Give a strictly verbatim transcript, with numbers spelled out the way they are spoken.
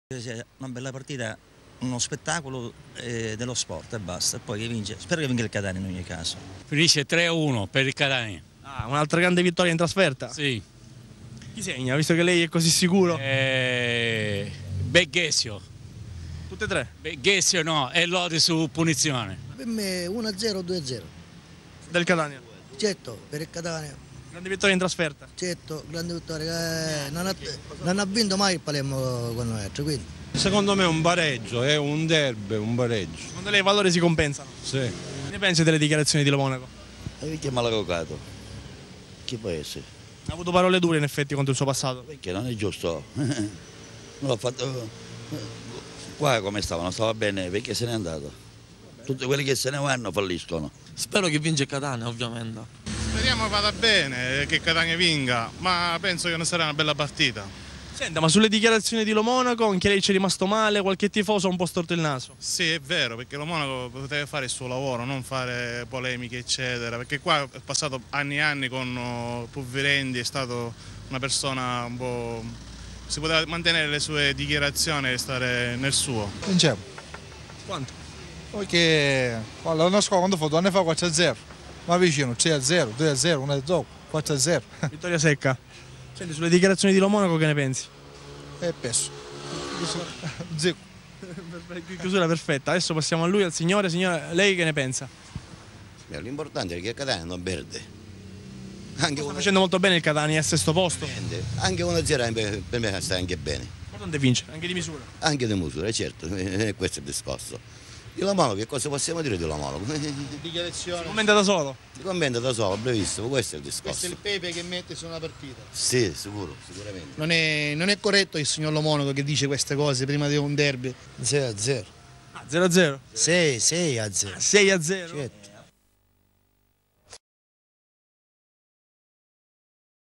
Una bella partita, uno spettacolo eh, dello sport e basta. E poi che vince, spero che vinca il Catania in ogni caso. Finisce tre a uno per il Catania. Ah, un'altra grande vittoria in trasferta? Sì. Chi segna, visto che lei è così sicuro? Eh, Beghessio. Tutte e tre? Beghessio no, e Lodi su punizione. Per me uno a zero o due a zero. Del Catania? Certo, per il Catania. Grande vittoria in trasferta? Certo, grande vittoria. Eh, non, ha, non ha vinto mai il Palermo con noi, quindi. Secondo me è un pareggio, è un derby, un pareggio. Secondo lei i valori si compensano? Sì. Che ne pensi delle dichiarazioni di Lo Monaco? E perché maleducato? Chi può essere? Ha avuto parole dure in effetti contro il suo passato. Perché non è giusto. Non l'ho fatto. Qua come stava? Non stava bene, perché se n'è andato. Tutti quelli che se ne vanno falliscono. Spero che vince Catania, ovviamente. Speriamo vada bene, che Catania vinca, ma penso che non sarà una bella partita. Senta, ma sulle dichiarazioni di Lo Monaco anche lei ci è rimasto male, qualche tifoso ha un po' storto il naso? Sì, è vero, perché Lo Monaco poteva fare il suo lavoro, non fare polemiche, eccetera, perché qua è passato anni e anni con Puvvirendi, è stato una persona un po'. Si poteva mantenere le sue dichiarazioni e stare nel suo. Vinciamo. Quanto? Perché l'anno scorso quando fu due anni fa quattro a zero, ma vicino tre a zero, due a zero, uno a zero, quattro a zero. Vittoria secca. Senti, sulle dichiarazioni di Lo Monaco che ne pensi? È peso. Zecco. Chiusura perfetta. Adesso passiamo a lui, al signore. Signora, lei che ne pensa? L'importante è che Catania non perde. Anche Sta facendo molto bene il Catania, è al sesto posto. Anche uno a zero per me sta anche bene. Ma non deve vincere, anche di misura. Anche di misura, certo, questo è il discorso. Di Lo Monaco, che cosa possiamo dire di Lo Monaco? Dichiarazione. Si commenta da solo? Si commenta da solo, brevissimo, questo è il discorso. Questo è il pepe che mette su una partita. Sì, sicuro, sicuramente. Non è, non è corretto il signor Lo Monaco che dice queste cose prima di un derby. zero a zero. Ah, zero a zero? sei a zero. sei a zero? Certo.